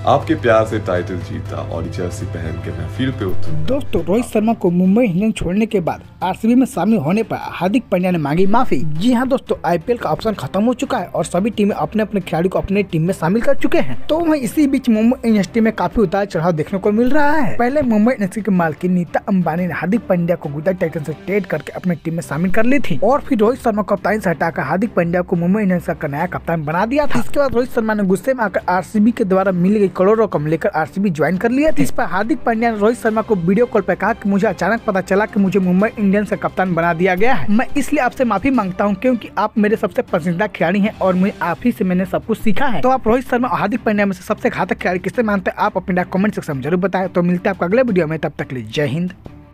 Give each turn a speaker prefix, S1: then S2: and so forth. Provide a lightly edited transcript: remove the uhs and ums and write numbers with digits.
S1: आपके प्यार से टाइटल जीता और जर्सी पहन के मैं फील्ड पे उतरा।
S2: दोस्तों, रोहित शर्मा को मुंबई इंडियंस छोड़ने के बाद आरसीबी में शामिल होने पर हार्दिक पांड्या ने मांगी माफी। जी हां दोस्तों, आईपीएल का ऑप्शन खत्म हो चुका है और सभी टीमें अपने अपने खिलाड़ी को अपने टीम में शामिल कर चुके हैं। तो वहीं इसी बीच मुंबई इंडियंस टीम में काफी उतार चढ़ाव देखने को मिल रहा है। पहले मुंबई इंडियंस की मालकिन नीता अंबानी ने हार्दिक पांड्या को गुजरात टाइटंस से ट्रेड करके अपने टीम में शामिल कर ली थी और फिर रोहित शर्मा को कप्तान से हटाकर हार्दिक पांड्या को मुंबई इंडियंस का नया कप्तान बना दिया था। इसके बाद रोहित शर्मा ने गुस्से में आकर आरसीबी के द्वारा मिली गई करोड़ों रकम लेकर आरसीबी ज्वाइन कर लिया। इस पर हार्दिक पांड्या ने रोहित शर्मा को वीडियो कॉल पर कहा कि मुझे अचानक पता चला कि मुझे मुंबई इंडियंस का कप्तान बना दिया गया है। मैं इसलिए आपसे माफी मांगता हूं क्योंकि आप मेरे सबसे पसंदीदा खिलाड़ी हैं और मुझे आप ही से मैंने सब कुछ सीखा है। तो आप रोहित शर्मा और हार्दिक पांड्या में से सबसे घातक खिलाड़ी किसे मानते हैं? आप अपने कमेंट सेक्शन में जरूर बताएं। तो मिलते हैं आपको अगले वीडियो में, तब तक के लिए जय हिंद।